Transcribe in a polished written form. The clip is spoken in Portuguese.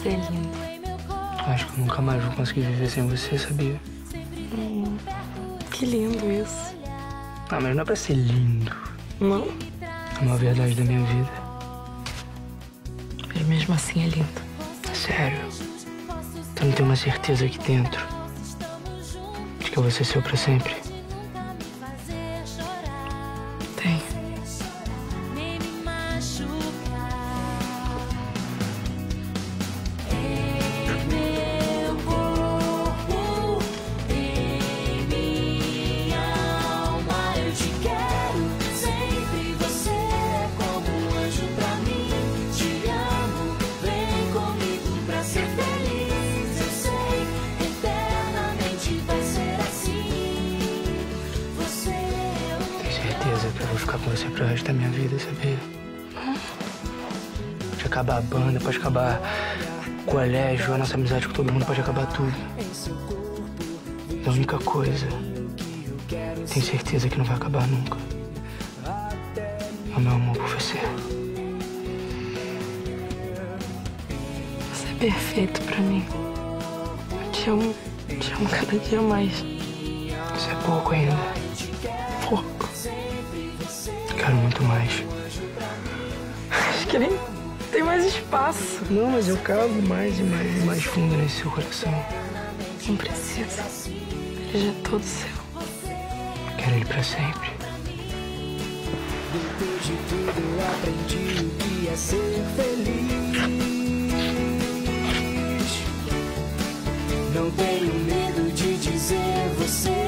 Você é lindo. Acho que eu nunca mais vou conseguir viver sem você, sabia? Que lindo isso. Ah, mas não é pra ser lindo. Não? É uma verdade da minha vida. Mas mesmo assim é lindo. Sério. Tu não tem uma certeza aqui dentro de que eu vou ser seu pra sempre? Tem. Que eu vou ficar com você pro resto da minha vida, sabia? Pode acabar a banda, pode acabar o colégio, a nossa amizade com todo mundo, pode acabar tudo. A única coisa, tenho certeza que não vai acabar nunca, é o meu amor por você. Você é perfeito pra mim. Eu te amo cada dia mais. Isso é pouco ainda. Pouco. Quero muito mais. Acho que nem tem mais espaço. Não, mas eu cavo mais e mais e mais fundo nesse seu coração. Não precisa. Ele já é todo seu. Quero ele pra sempre. Depois de tudo eu aprendi o que é ser feliz. Não tenho medo de dizer você